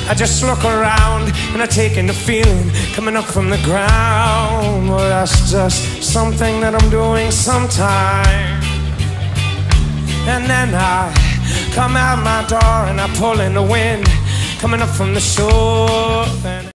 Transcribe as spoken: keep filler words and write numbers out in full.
I just look around and I take in the feeling coming up from the ground. Well, that's just something that I'm doing sometime. And then I come out my door and I pull in the wind coming up from the shore.